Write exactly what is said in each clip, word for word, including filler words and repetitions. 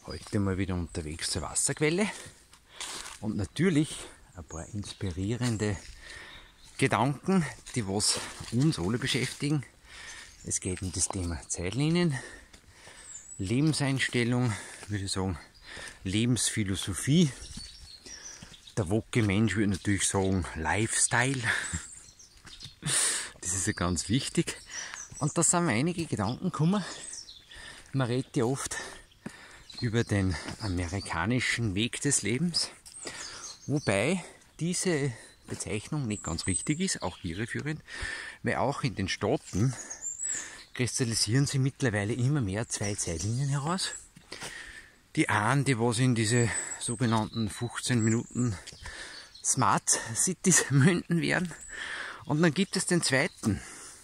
Heute mal wieder unterwegs zur Wasserquelle und natürlich ein paar inspirierende Gedanken, die was uns alle beschäftigen. Es geht um das Thema Zeitlinien, Lebenseinstellung, würde ich sagen, Lebensphilosophie. Der woke Mensch würde natürlich sagen Lifestyle. Das ist ja ganz wichtig. Und da sind mir einige Gedanken gekommen. Man redet ja oft über den amerikanischen Weg des Lebens, wobei diese Bezeichnung nicht ganz richtig ist, auch irreführend, weil auch in den Staaten kristallisieren sie mittlerweile immer mehr zwei Zeitlinien heraus. Die einen, die was in diese sogenannten fünfzehn Minuten Smart Cities münden werden, und dann gibt es den zweiten,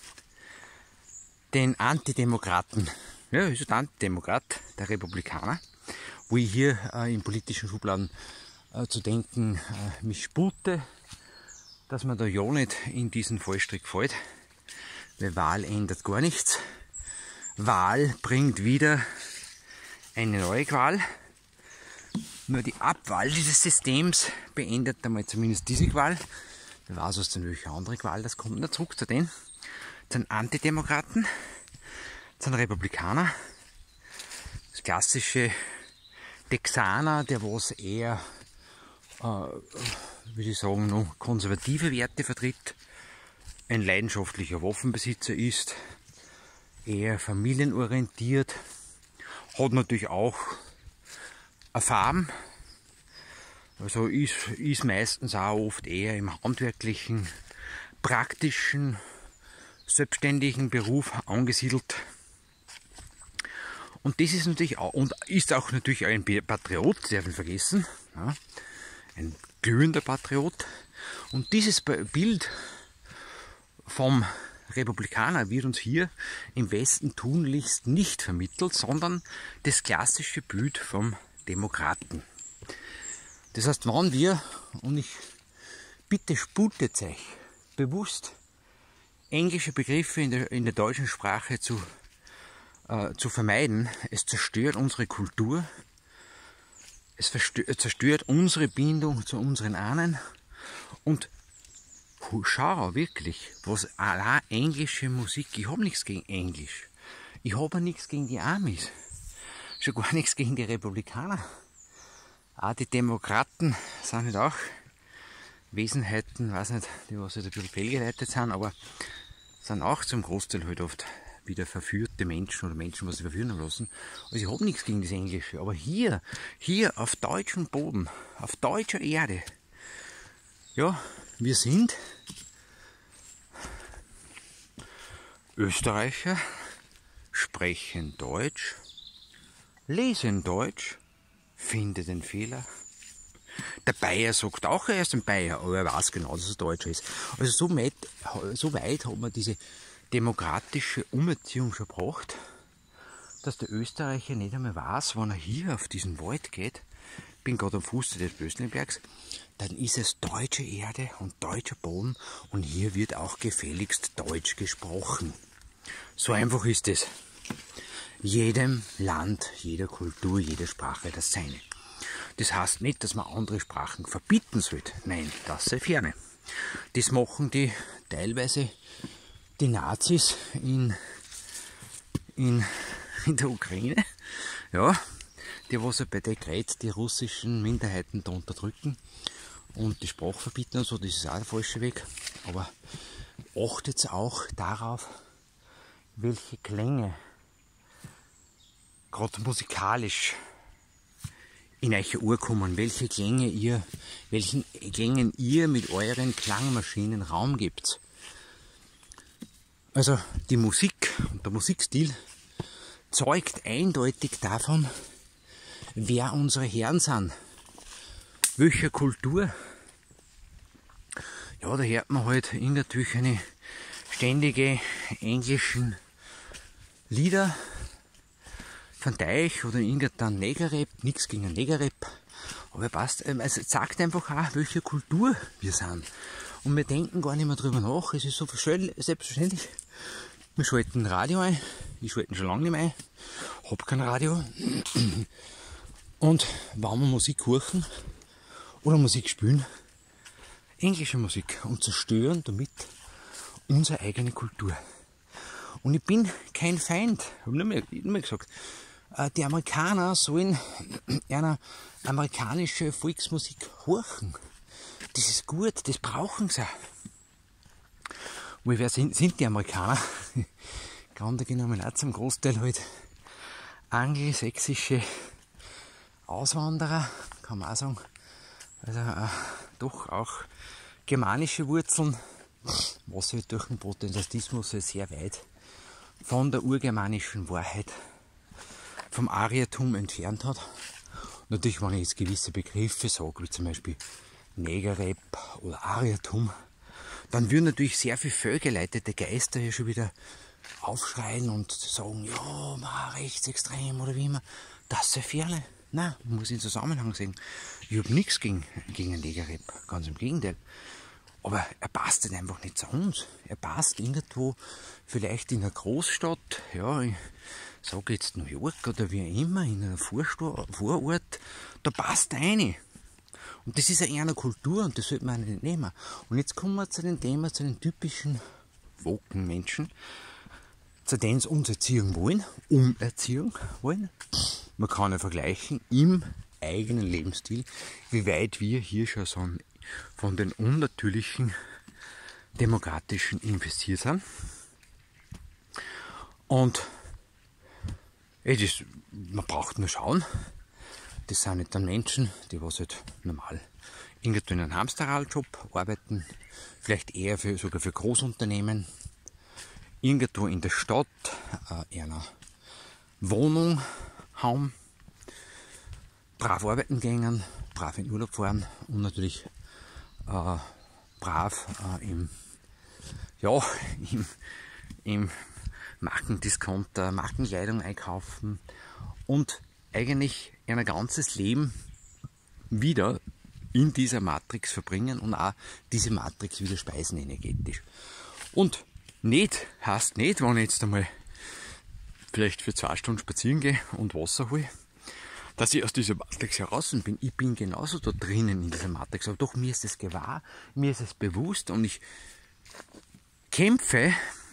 den Antidemokraten. Ja, ist ein Antidemokrat, der Republikaner, wo ich hier äh, in politischen Schubladen äh, zu denken äh, mich spute, dass man da ja nicht in diesen Fallstrick fällt, weil Wahl ändert gar nichts. Wahl bringt wieder eine neue Qual. Nur die Abwahl dieses Systems beendet einmal zumindest diese Qual. Wer weiß, was dann welche andere Qual das kommt. Na, zurück zu den, zu den Antidemokraten. Das sind Republikaner, das klassische Texaner, der was eher, äh, würde ich sagen, noch konservative Werte vertritt, ein leidenschaftlicher Waffenbesitzer ist, eher familienorientiert, hat natürlich auch eine Farm, also ist, ist meistens auch oft eher im handwerklichen, praktischen, selbstständigen Beruf angesiedelt. Und das ist natürlich auch, und ist auch natürlich ein Patriot, sehr viel vergessen, ja, ein glühender Patriot. Und dieses Bild vom Republikaner wird uns hier im Westen tunlichst nicht vermittelt, sondern das klassische Bild vom Demokraten. Das heißt, wenn wir, und ich bitte sputet euch bewusst, englische Begriffe in der, in der deutschen Sprache zu zu vermeiden, es zerstört unsere Kultur, es zerstört unsere Bindung zu unseren Ahnen und schau wirklich, was allein englische Musik, ich habe nichts gegen Englisch, ich habe nichts gegen die Amis, schon gar nichts gegen die Republikaner, auch die Demokraten sind nicht auch Wesenheiten, weiß nicht, die was jetzt ein bisschen fehlgeleitet sind, aber sind auch zum Großteil halt oft wieder verführte Menschen oder Menschen, was sie verführen haben lassen. Also ich habe nichts gegen das Englische, aber hier, hier auf deutschem Boden, auf deutscher Erde, ja, wir sind Österreicher, sprechen Deutsch, lesen Deutsch, finde den Fehler. Der Bayer sagt auch, er ist ein Bayer, aber er weiß genau, dass er Deutscher ist. Also so weit, so weit hat man diese demokratische Umerziehung schon gebracht, dass der Österreicher nicht einmal weiß, wenn er hier auf diesen Wald geht, bin gerade am Fuß des Bösningbergs, dann ist es deutsche Erde und deutscher Boden und hier wird auch gefälligst Deutsch gesprochen. So einfach ist es. Jedem Land, jeder Kultur, jede Sprache das seine. Das heißt nicht, dass man andere Sprachen verbieten sollte. Nein, das sei ferne. Das machen die teilweise die Nazis in, in, in der Ukraine, ja, die was ja bei der Gret die russischen Minderheiten da unterdrücken und die Sprache verbieten und so, das ist auch der falsche Weg. Aber achtet auch darauf, welche Klänge, gerade musikalisch, in eure Ohr kommen, welche Klänge ihr, welchen Klängen ihr mit euren Klangmaschinen Raum gebt. Also die Musik und der Musikstil zeugt eindeutig davon, wer unsere Herren sind, welcher Kultur. Ja, da hört man halt in natürlich eine ständige englischen Lieder von Teich oder irgendein Negerrap, nichts gegen ein Negerrap, aber passt, es sagt einfach auch, welche Kultur wir sind. Und wir denken gar nicht mehr drüber nach, es ist so selbstverständlich. Wir schalten Radio ein, ich schalte schon lange nicht mehr ein, hab kein Radio. Und wenn wir Musik hören oder Musik spielen, englische Musik, und zerstören damit unsere eigene Kultur. Und ich bin kein Feind, ich habe nur mehr, nur mehr gesagt, die Amerikaner sollen eine amerikanische Volksmusik horchen. Das ist gut, das brauchen sie. Und wer sind, sind die Amerikaner? Grunde genommen auch zum Großteil halt angelsächsische Auswanderer, kann man auch sagen. Also äh, doch auch germanische Wurzeln, was halt durch den Protestantismus halt sehr weit von der urgermanischen Wahrheit, vom Ariertum entfernt hat. Natürlich, wenn ich jetzt gewisse Begriffe sage, wie zum Beispiel Negerrap oder Ariertum, dann würden natürlich sehr viele fehlgeleitete Geister hier schon wieder aufschreien und sagen, ja, ma, rechtsextrem oder wie immer. Das ist ja Fährle. Nein, man muss den Zusammenhang sehen. Ich habe nichts gegen, gegen einen Negerrap, ganz im Gegenteil. Aber er passt halt einfach nicht zu uns. Er passt irgendwo, vielleicht in einer Großstadt, ja, ich sage jetzt New York oder wie immer, in einer Vorstadt, Vorort, da passt er rein. Und das ist ja eher eine Kultur und das sollte man nicht nehmen. Und jetzt kommen wir zu dem Thema, zu den typischen Woken-Menschen, zu denen sie uns erziehen wollen, umerziehen wollen. Man kann ja vergleichen im eigenen Lebensstil, wie weit wir hier schon sind, von den unnatürlichen demokratischen investiert sind. Und ey, das, man braucht nur schauen, das sind nicht dann Menschen, die was halt normal irgendwo in einem Hamsterradjob arbeiten, vielleicht eher für, sogar für Großunternehmen, irgendwo in der Stadt äh, einer Wohnung haben, brav arbeiten gehen, brav in Urlaub fahren und natürlich äh, brav äh, im, ja, im, im Markendiscounter Markenkleidung einkaufen und eigentlich ein ganzes Leben wieder in dieser Matrix verbringen und auch diese Matrix wieder speisen energetisch. Und nicht heißt nicht, wenn ich jetzt einmal vielleicht für zwei Stunden spazieren gehe und Wasser hole, dass ich aus dieser Matrix heraus bin. Ich bin genauso da drinnen in dieser Matrix, aber doch mir ist es gewahr, mir ist es bewusst und ich kämpfe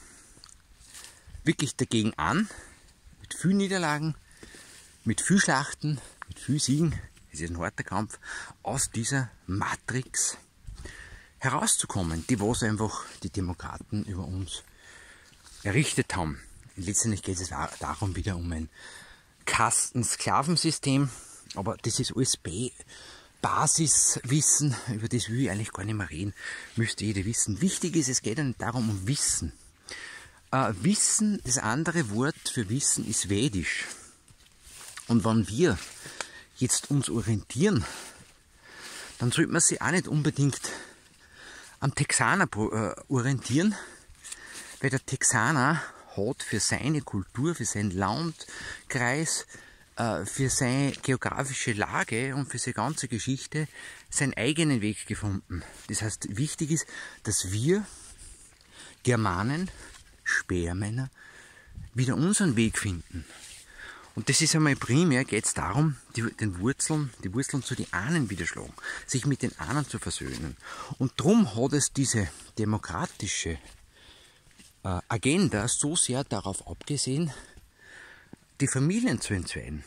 wirklich dagegen an, mit vielen Niederlagen, mit viel Schlachten, mit viel Siegen, es ist ein harter Kampf, aus dieser Matrix herauszukommen, die was einfach die Demokraten über uns errichtet haben. Letztendlich geht es darum wieder um ein Kasten-Sklavensystem, aber das ist alles B Basiswissen, über das will ich eigentlich gar nicht mehr reden, müsste jeder wissen. Wichtig ist, es geht ja nicht darum um Wissen. Äh, Wissen, das andere Wort für Wissen ist Vedisch. Und wenn wir jetzt uns orientieren, dann sollte man sich auch nicht unbedingt am Texaner äh, orientieren, weil der Texaner hat für seine Kultur, für seinen Landkreis, äh, für seine geografische Lage und für seine ganze Geschichte seinen eigenen Weg gefunden. Das heißt, wichtig ist, dass wir Germanen, Speermänner, wieder unseren Weg finden. Und das ist einmal primär, geht es darum, die, den Wurzeln, die Wurzeln zu den Ahnen widerschlagen, sich mit den Ahnen zu versöhnen. Und darum hat es diese demokratische äh, Agenda so sehr darauf abgesehen, die Familien zu entzweien.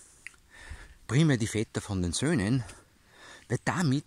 Primär die Väter von den Söhnen, weil damit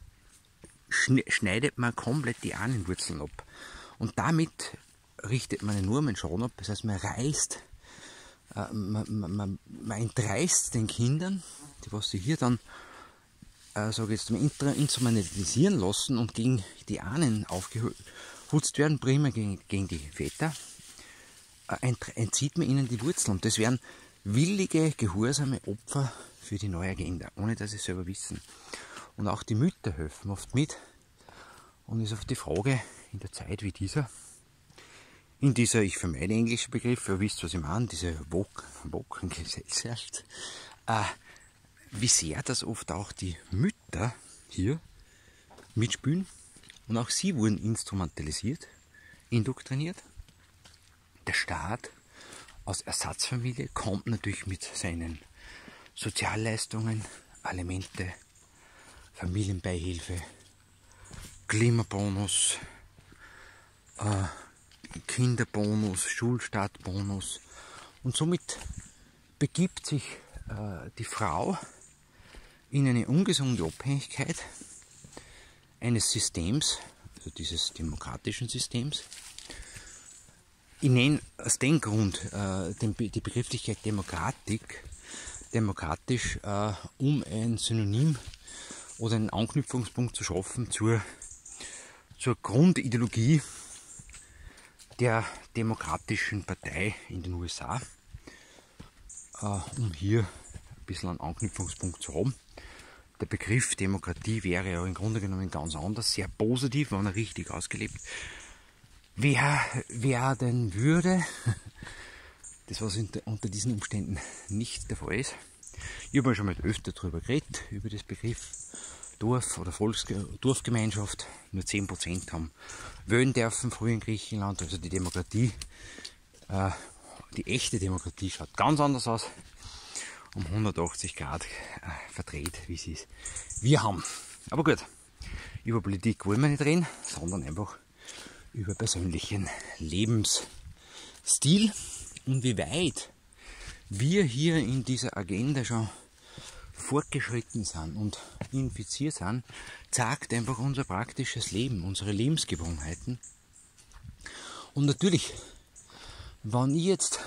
schneidet man komplett die Ahnenwurzeln ab. Und damit richtet man enormen Schaden ab, das heißt man reißt, äh, man, man, man entreißt den Kindern, die was sie hier dann, äh, sage ich jetzt mal, instrumentalisieren lassen und gegen die Ahnen aufgehutzt werden, primär gegen, gegen die Väter, äh, entzieht man ihnen die Wurzeln. Und das wären willige, gehorsame Opfer für die neue Agenda, ohne dass sie es selber wissen. Und auch die Mütter helfen oft mit. Und ist auf die Frage in der Zeit wie dieser, in dieser, ich vermeide englische Begriffe, ihr wisst, was ich meine, diese Woken-Gesellschaft, äh, wie sehr das oft auch die Mütter hier mitspielen. Und auch sie wurden instrumentalisiert, indoktriniert. Der Staat aus Ersatzfamilie kommt natürlich mit seinen Sozialleistungen, Alimente, Familienbeihilfe, Klimabonus, äh, Kinderbonus, Schulstartbonus, und somit begibt sich äh, die Frau in eine ungesunde Abhängigkeit eines Systems, also dieses demokratischen Systems. Ich nenne aus dem Grund äh, den, die Begrifflichkeit Demokratik, demokratisch, äh, um ein Synonym oder einen Anknüpfungspunkt zu schaffen zur, zur Grundideologie der Demokratischen Partei in den U S A, äh, um hier ein bisschen einen Anknüpfungspunkt zu haben. Der Begriff Demokratie wäre ja im Grunde genommen ganz anders, sehr positiv, wenn er richtig ausgelebt wer, wer denn würde, das was unter diesen Umständen nicht der Fall ist. Ich habe schon mal öfter darüber geredet, über das Begriff Dorf oder Volksge Dorfgemeinschaft. Nur zehn Prozent haben wählen dürfen früher in Griechenland. Also die Demokratie, äh, die echte Demokratie schaut ganz anders aus. Um hundertachtzig Grad äh, verdreht, wie sie es wir haben. Aber gut, über Politik wollen wir nicht reden, sondern einfach über persönlichen Lebensstil und wie weit wir hier in dieser Agenda schon fortgeschritten sind und infiziert sind, zeigt einfach unser praktisches Leben, unsere Lebensgewohnheiten. Und natürlich, wenn ich jetzt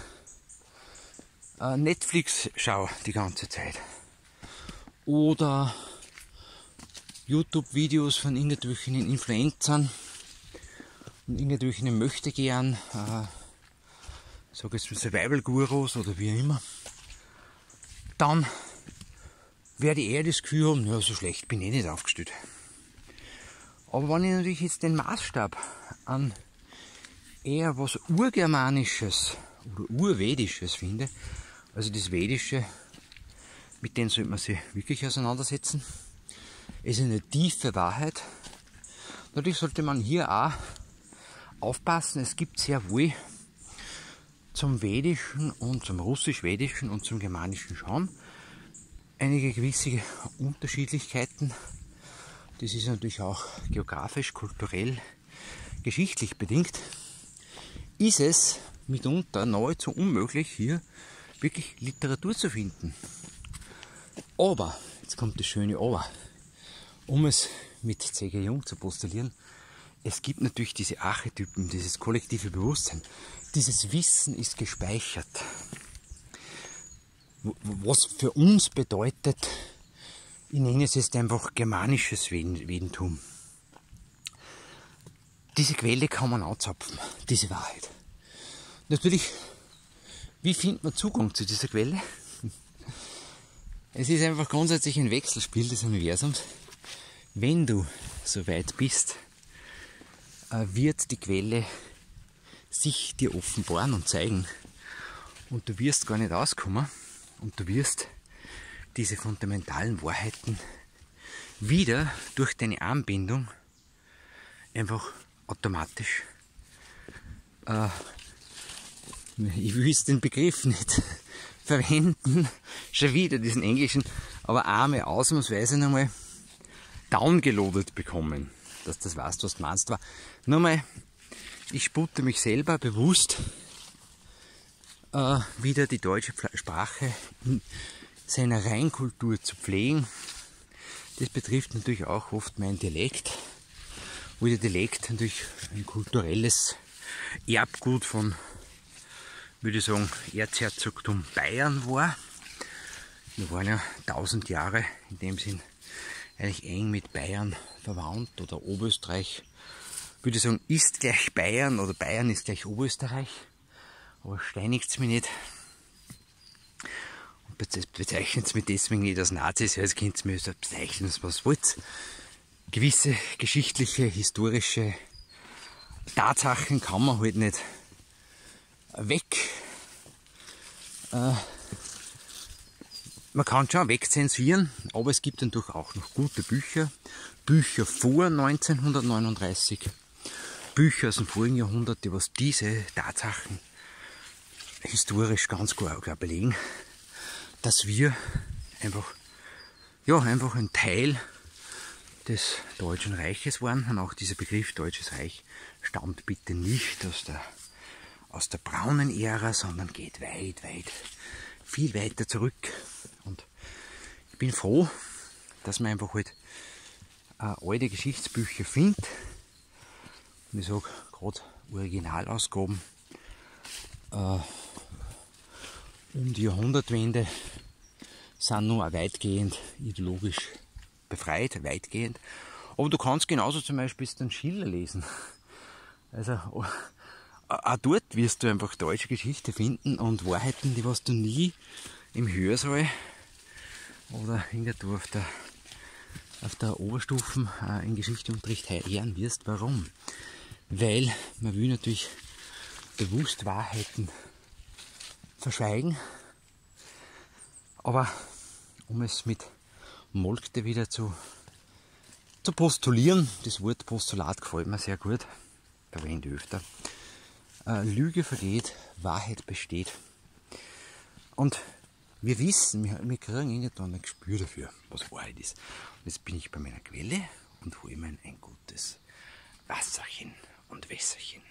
äh, Netflix schaue die ganze Zeit oder YouTube-Videos von irgendwelchen Influencern und irgendwelchen Möchtegern, äh, sag jetzt Survival-Gurus oder wie immer, dann werde ich eher das Gefühl haben, ja, so schlecht bin ich nicht aufgestellt. Aber wenn ich natürlich jetzt den Maßstab an eher was Urgermanisches oder Urvedisches finde, also das Vedische, mit dem sollte man sich wirklich auseinandersetzen, ist eine tiefe Wahrheit. Natürlich sollte man hier auch aufpassen, es gibt sehr wohl zum Vedischen und zum Russisch-Vedischen und zum Germanischen schon einige gewisse Unterschiedlichkeiten. Das ist natürlich auch geografisch, kulturell, geschichtlich bedingt. Ist es mitunter nahezu unmöglich, hier wirklich Literatur zu finden. Aber, jetzt kommt das schöne Aber, um es mit C G Jung zu postulieren, es gibt natürlich diese Archetypen, dieses kollektive Bewusstsein. Dieses Wissen ist gespeichert. Was für uns bedeutet, ich nenne es jetzt einfach germanisches Vedentum. Diese Quelle kann man anzapfen, diese Wahrheit. Natürlich, wie findet man Zugang zu dieser Quelle? Es ist einfach grundsätzlich ein Wechselspiel des Universums. Wenn du so weit bist, wird die Quelle sich dir offenbaren und zeigen und du wirst gar nicht auskommen. Und du wirst diese fundamentalen Wahrheiten wieder durch deine Anbindung einfach automatisch, äh, ich will jetzt den Begriff nicht verwenden, schon wieder diesen englischen, aber einmal ausnahmsweise nochmal downgeloadet bekommen, dass das weißt, was du meinst. War. Nochmal, ich spute mich selber bewusst Äh, wieder die deutsche Sprache in seiner Reinkultur zu pflegen. Das betrifft natürlich auch oft meinen Dialekt, wo der Dialekt natürlich ein kulturelles Erbgut von, würde ich sagen, Erzherzogtum Bayern war. Wir waren ja tausend Jahre in dem Sinn eigentlich eng mit Bayern verwandt, oder Oberösterreich, würde ich sagen, ist gleich Bayern oder Bayern ist gleich Oberösterreich. Aber steinigt es mich nicht. Und bezeichnet es mich deswegen nicht als Nazis, ja, jetzt könnt ihr mir bezeichnen, was wollt. Gewisse geschichtliche, historische Tatsachen kann man halt nicht weg. Äh, man kann schon wegzensieren, aber es gibt natürlich auch noch gute Bücher. Bücher vor neunzehnhundertneununddreißig, Bücher aus dem vorigen Jahrhundert, die was diese Tatsachen historisch ganz klar belegen, dass wir einfach, ja, einfach ein Teil des Deutschen Reiches waren. Und auch dieser Begriff Deutsches Reich stammt bitte nicht aus der, aus der braunen Ära, sondern geht weit, weit, viel weiter zurück. Und ich bin froh, dass man einfach halt äh, alte Geschichtsbücher findet. Und ich sage, gerade Originalausgaben äh, um die Jahrhundertwende sind nur weitgehend ideologisch befreit, weitgehend. Aber du kannst genauso zum Beispiel den Schiller lesen. Also auch dort wirst du einfach deutsche Geschichte finden und Wahrheiten, die was du nie im Hörsaal oder irgendwo auf der, auf der Oberstufen äh, in Geschichteunterricht hören wirst. Warum? Weil man will natürlich bewusst Wahrheiten verschweigen, aber um es mit Moltke wieder zu, zu postulieren, das Wort Postulat gefällt mir sehr gut, verwende ich öfter. Äh, Lüge vergeht, Wahrheit besteht. Und wir wissen, wir, wir kriegen irgendwann ein Gespür dafür, was Wahrheit ist. Und jetzt bin ich bei meiner Quelle und hole mir ein gutes Wasserchen und Wässerchen.